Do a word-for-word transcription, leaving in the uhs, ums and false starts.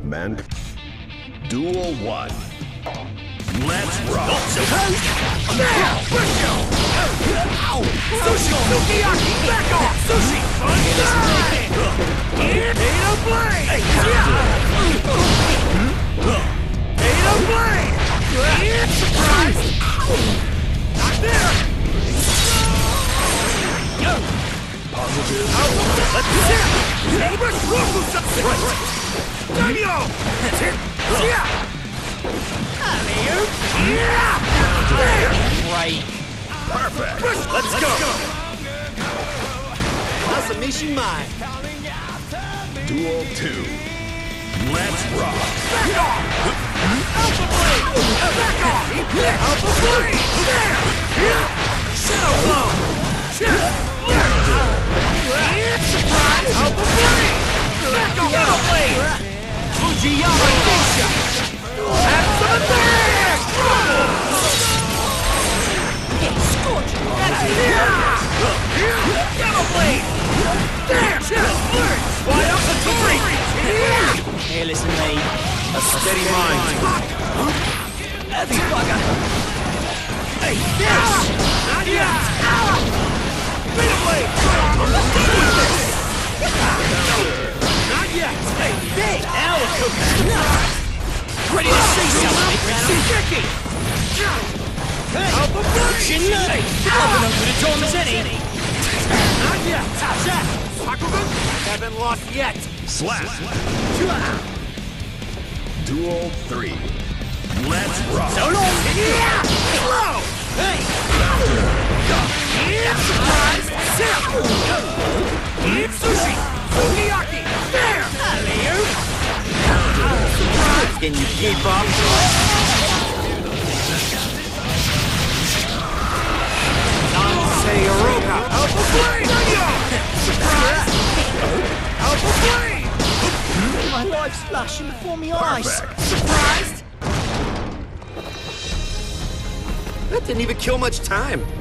man. Duel one. Let's rock. Sushi! Sukiyaki! Back off! Sushi! Data blade! Data blade! Surprise! Not there! Positive. Let's hit! Right! Daimyo! Yeah! Right. Perfect. Let's go! Masamichi Mai. Duel two. Let's rock. Back off! Alpha blade! Back off! Alpha blade! There! Shadow blow! Shadow! Surprise! Alpha blade! Back off! Shadow blade! Fujiyama Geisha! Have some attack! Scorch! That's it! Shadow blade! There! Shadow blade! Wide up the three! Hey, listen, mate. A steady mind! Heavy bugger. Hey! Yes! Not yet! Beta blade! Not yet! Hey! Hey! Now we're cooking. Ready to see something, Shigeki! Alpha blade! Shinai! Open up to the Tom's Any. Not yet! Zap! Bakugan! Haven't lost yet! Slap. Duel three. Let's rock. So long! Yeah! Slow! Hey! Yeah! Surprise! Zap! Yeah! Sushi! Sukiyaki! There! Surprise! Can you keep up? Say Aroka! Alpha blade! Surprise! Alpha blade! My life's flashing before my eyes. Perfect. Surprised? That didn't even kill much time.